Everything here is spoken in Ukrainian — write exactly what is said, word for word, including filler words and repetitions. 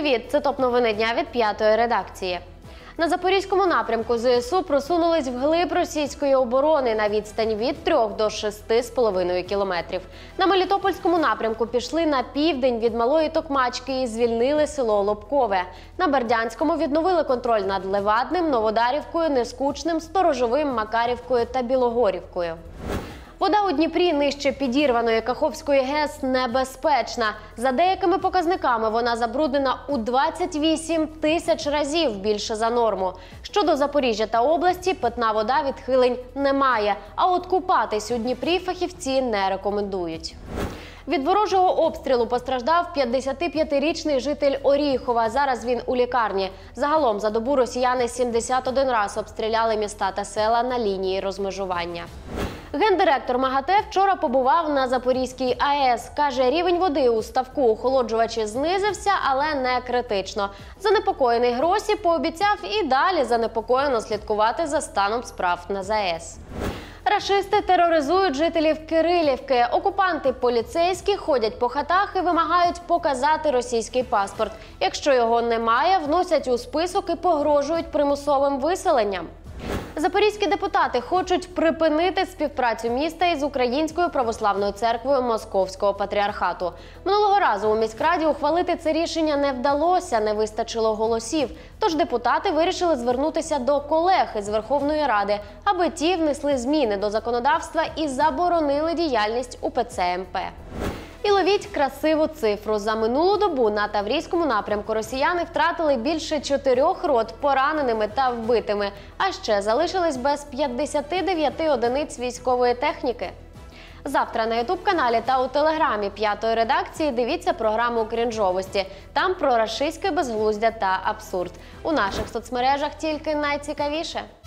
Привіт! Це топ-новини дня від п'ятої редакції. На Запорізькому напрямку ЗСУ просунулись вглиб російської оборони на відстань від трьох до шести з половиною кілометрів. На Мелітопольському напрямку пішли на південь від Малої Токмачки і звільнили село Лобкове. На Бердянському відновили контроль над Левадним, Новодарівкою, Нескучним, Сторожовим, Макарівкою та Білогорівкою. Вода у Дніпрі нижче підірваної Каховської ГЕС небезпечна. За деякими показниками вона забруднена у двадцять вісім тисяч разів більше за норму. Щодо Запоріжжя та області, питна вода відхилень немає, а от купатись у Дніпрі фахівці не рекомендують. Від ворожого обстрілу постраждав п'ятдесятип'ятирічний житель Оріхова. Зараз він у лікарні. Загалом за добу росіяни сімдесят один раз обстріляли міста та села на лінії розмежування. Гендиректор МАГАТЕ вчора побував на Запорізькій АЕС. Каже, рівень води у ставку охолоджувачі знизився, але не критично. Занепокоєний Гросі пообіцяв і далі занепокоєно слідкувати за станом справ на ЗАЕС. Рашисти тероризують жителів Кирилівки. Окупанти поліцейські ходять по хатах і вимагають показати російський паспорт. Якщо його немає, вносять у список і погрожують примусовим виселенням. Запорізькі депутати хочуть припинити співпрацю міста із Українською православною церквою Московського патріархату. Минулого разу у міськраді ухвалити це рішення не вдалося, не вистачило голосів. Тож депутати вирішили звернутися до колег із Верховної Ради, аби ті внесли зміни до законодавства і заборонили діяльність УПЦ ем пе. І ловіть красиву цифру. За минулу добу на Таврійському напрямку росіяни втратили більше чотирьох рот пораненими та вбитими, а ще залишились без п'ятдесяти дев'яти одиниць військової техніки. Завтра на ютуб-каналі та у телеграмі п'ятої редакції дивіться програму «Крінжовості». Там про рашистське безглуздя та абсурд. У наших соцмережах тільки найцікавіше.